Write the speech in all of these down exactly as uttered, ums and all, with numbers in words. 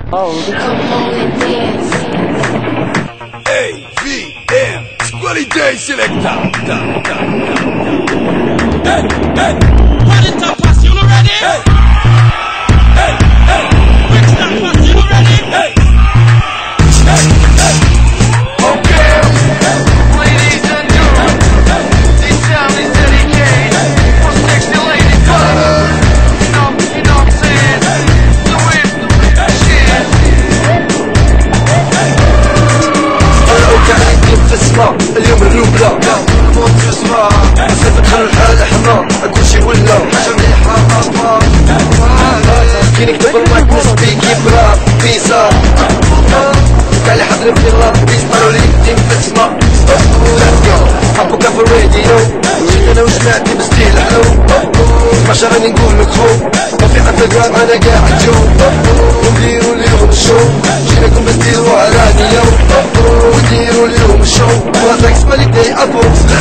A V M Quality Selector. Hey, hey, party top pass, you ready? Hey, hey, hey, big stop pass, you ready? Hey, hey, hey. Okay, ladies and gentlemen, this sound is dedicated for sexy ladies. You know, you know what I'm saying? The whip, shit. تسمع اليوم الروبلا الموت تسمع تدخل الحال حمار كلشي ولا حاجة مليحة أطمار كاين يكتب المايك نسبي كيبرا بيسا كاع اللي حضر في الغاب بيسمعوا ليك ديم تسمع حبوك في الراديو جيت أنا وسمعتني بستيل حلو ماشا غادي نقول لك خو وفي انستغرام أنا قاعد جو ونديرو اليوم الشو جيناكم نديرو علانية ونديرو اليوم الشو وهذاك سمالك داي أبو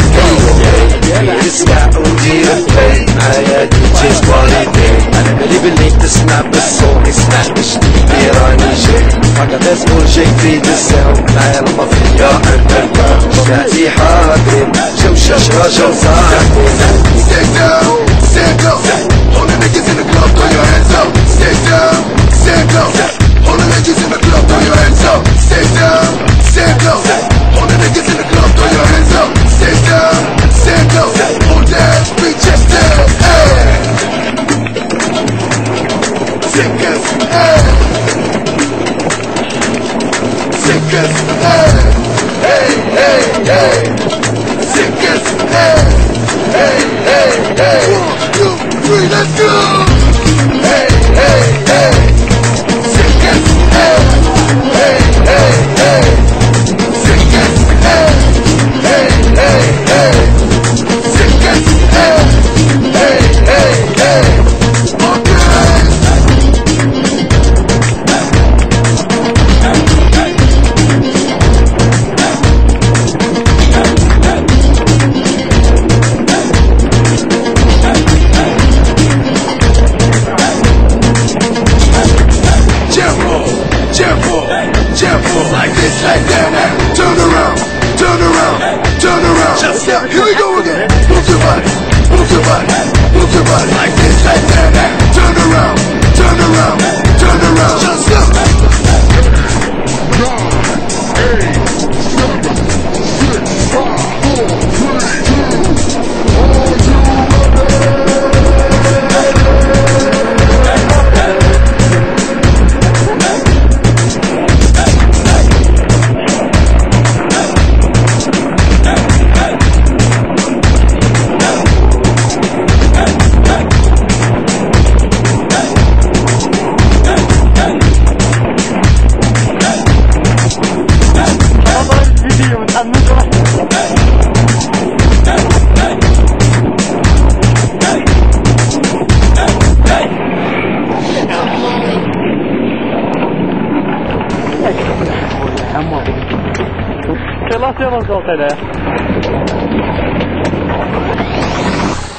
تسمع ودير بلاي معايا دي جي كواليتي أنا بالي باللي تسمع بالصوت اسمع باش تبدي راني جاي فقط اسمو جاي في الساوند معايا المافيا أندرجراوند شاتي حاضرين جو شاشرة جو صاحبين Stay down, stand up. All the niggas in the club, throw your hands up. Stay down, stand up. All the niggas in the club, throw your hands up. Stay down, stand up. All the niggas in the club, throw your hands up. Stay down, stand up. All that, be just there. Hey. Sickers, hey. Sickers, hey. Hey, hey, hey. Sickers, hey. Hey, hey, hey. One, two, three, let's go. Hey, hey, hey. Sickers, hey. Hey, hey, hey. Sickers, hey. Hey, hey, hey. Sickers, hey. Hey, hey, hey. Okay. Like this, like that, now. Turn around, turn around, turn around. Just now, here we go again. Move your body, move your body, move your body. Like this, like that, now. Turn around, turn around, turn around. Just now. Nine, eight, seven, six, five, four, three, two. Are you Relacionam-se ao telé.